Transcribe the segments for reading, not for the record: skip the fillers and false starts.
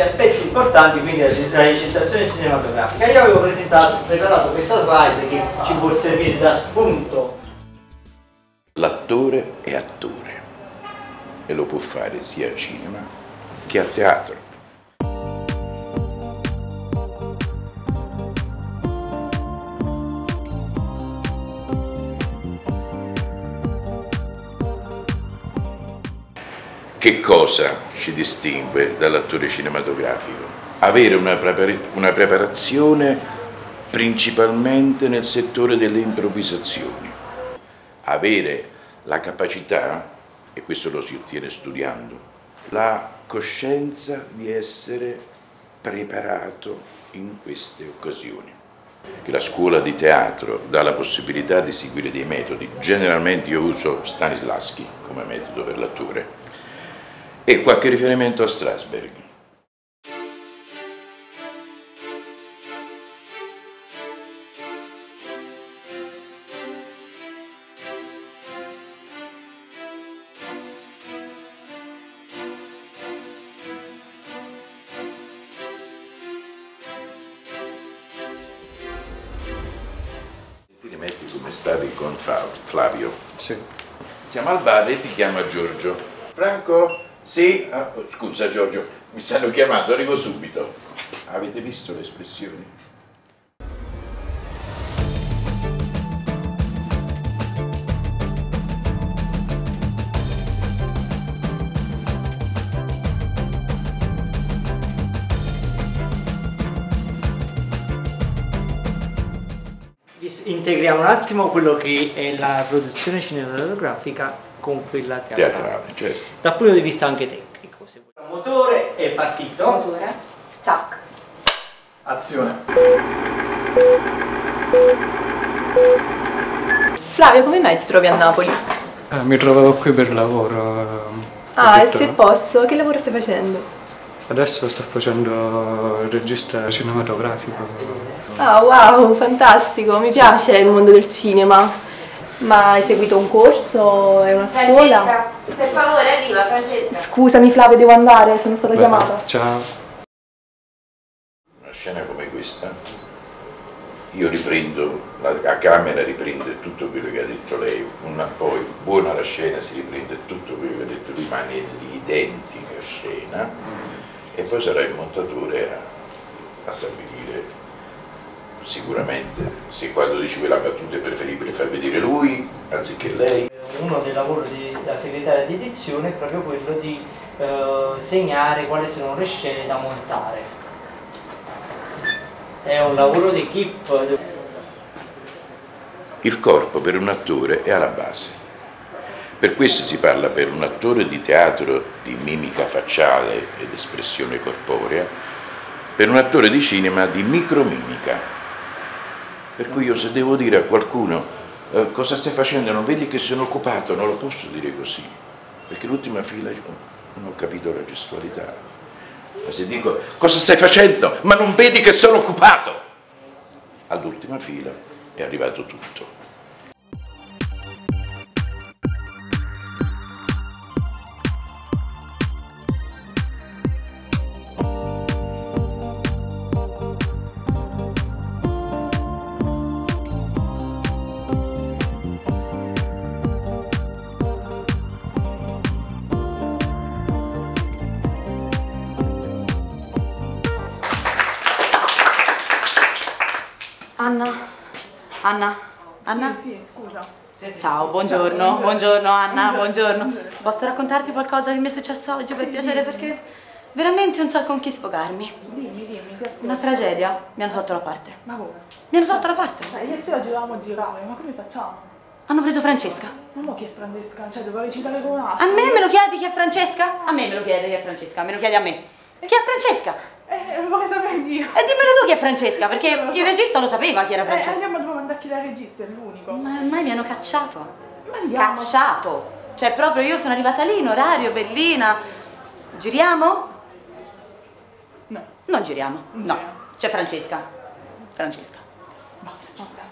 aspetti importanti, quindi la recitazione cinematografica. Io avevo preparato questa slide che ci può servire da spunto. L'attore è attore e lo può fare sia a cinema che a teatro. Che cosa ci distingue dall'attore cinematografico? Avere una preparazione principalmente nel settore delle improvvisazioni. Avere la capacità, e questo lo si ottiene studiando, la coscienza di essere preparato in queste occasioni. Che la scuola di teatro dà la possibilità di seguire dei metodi. Generalmente io uso Stanislavski come metodo per l'attore e qualche riferimento a Strasberg. Ti rimetti come stavi con Flavio? Sì. Siamo al bar e ti chiama Giorgio. Franco? Sì? Ah, scusa Giorgio, mi stanno chiamando, arrivo subito. Avete visto le espressioni? Integriamo un attimo quello che è la produzione cinematografica con quella teatrale. Certo. Dal punto di vista anche tecnico. Se vuoi. Il motore è partito. Motore. Ciak. Azione. Flavio, come mai ti trovi a Napoli? Mi trovavo qui per lavoro. Ah, e se posso, che lavoro stai facendo? Adesso sto facendo il regista cinematografico. Ah, wow, fantastico, mi piace il mondo del cinema. Ma hai seguito un corso? È una scuola? Francesca, per favore arriva Francesca. Scusami Flavio, devo andare, sono stata chiamata. Ciao. Una scena come questa, io riprendo, la camera riprende tutto quello che ha detto lei, poi buona la scena si riprende tutto quello che ha detto, rimane l'identica scena e poi sarà il montatore a stabilire sicuramente se quando dici quella battuta è preferibile far vedere lui anziché lei. Uno dei lavori della segretaria di edizione è proprio quello di segnare quali sono le scene da montare. È un lavoro di equipe. Il corpo per un attore è alla base. Per questo si parla per un attore di teatro di mimica facciale ed espressione corporea, per un attore di cinema di micromimica. Per cui io se devo dire a qualcuno cosa stai facendo, non vedi che sono occupato, non lo posso dire così, perché l'ultima fila non ho capito la gestualità. Ma se dico cosa stai facendo, ma non vedi che sono occupato, all'ultima fila è arrivato tutto. Anna? Sì, scusa. Ciao, buongiorno, buongiorno Anna, buongiorno. Posso raccontarti qualcosa che mi è successo oggi per piacere? Perché veramente non so con chi sfogarmi. Dimmi, ti ascolto. Una tragedia, mi hanno tolto la parte. Ma come? Mi hanno tolto la parte. Io e te oggi dovevamo girare, ma come facciamo? Hanno preso Francesca. Ma mo chi è Francesca? Cioè, doveva recitare con un'altra. A me me lo chiedi chi è Francesca? A me me lo chiede chi è Francesca, me lo chiedi a me. Chi è Francesca? Ma che sapevi io? E dimmelo tu chi è Francesca, perché il regista lo sapeva chi era Francesca. Andiamo, dobbiamo andare a chiedere al regista, è l'unico. Ma ormai mi hanno cacciato. Ma andiamo. Cacciato. Cioè proprio io sono arrivata lì in orario, bellina. Giriamo? No. Non giriamo. Non No. giriamo. C'è Francesca. Francesca. Basta.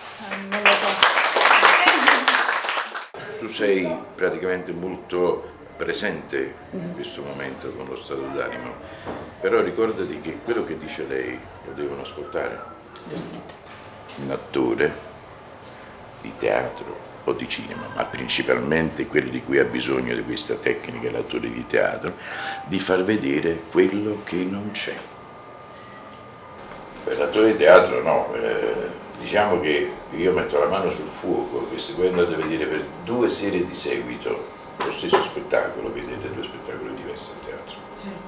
Non lo so. Tu sei praticamente molto presente in questo momento con lo stato d'animo, però ricordati che quello che dice lei lo devono ascoltare. Giustamente. Un attore di teatro o di cinema, ma principalmente quello di cui ha bisogno di questa tecnica, l'attore di teatro, di far vedere quello che non c'è. Per l'attore di teatro no, diciamo che io metto la mano sul fuoco che se voi andate a vedere per 2 serie di seguito lo stesso spettacolo, vedete 2 spettacoli diversi al teatro. Sì.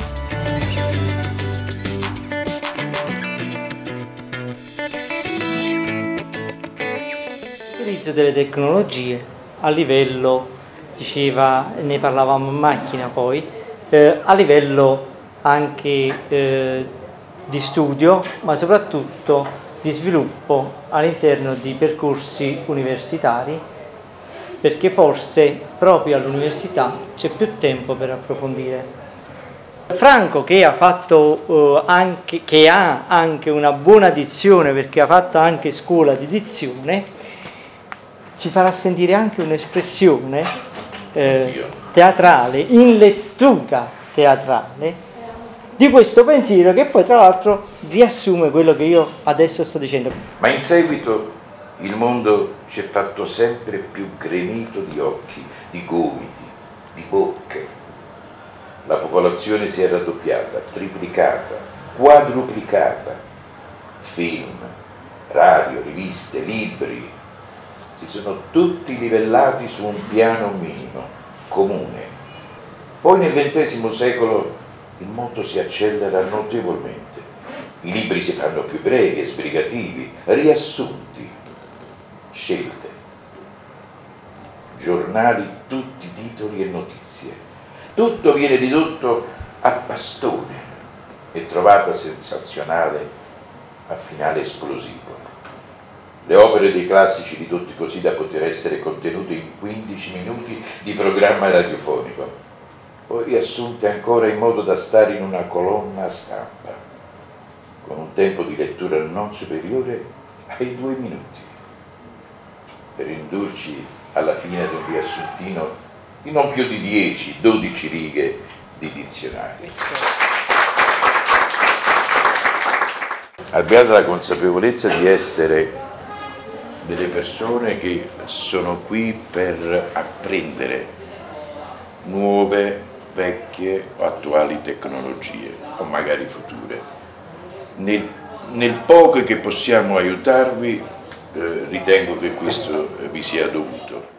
L'utilizzo delle tecnologie a livello, diceva, ne parlavamo in macchina poi, a livello anche di studio, ma soprattutto di sviluppo all'interno di percorsi universitari, perché forse proprio all'università c'è più tempo per approfondire. Franco, che ha fatto che ha anche una buona dizione, perché ha fatto anche scuola di dizione, ci farà sentire anche un'espressione teatrale, in lettura teatrale, di questo pensiero che poi tra l'altro riassume quello che io adesso sto dicendo. Ma in seguito il mondo ci è fatto sempre più gremito di occhi, di gomiti, di bocche. La popolazione si è raddoppiata, triplicata, quadruplicata. Film, radio, riviste, libri, si sono tutti livellati su un piano minimo, comune. Poi nel XX secolo il mondo si accelera notevolmente. I libri si fanno più brevi e sbrigativi, riassunti, scelte. Giornali, tutti titoli e notizie. Tutto viene ridotto a bastone e trovata sensazionale a finale esplosivo. Le opere dei classici ridotti così da poter essere contenute in 15 minuti di programma radiofonico, poi riassunte ancora in modo da stare in una colonna a stampa, con un tempo di lettura non superiore ai 2 minuti, per indurci alla fine di un riassuntino di non più di 10-12 righe di dizionario. Abbiate la consapevolezza di essere delle persone che sono qui per apprendere nuove, vecchie o attuali tecnologie, o magari future. Nel poco che possiamo aiutarvi, ritengo che questo vi sia dovuto.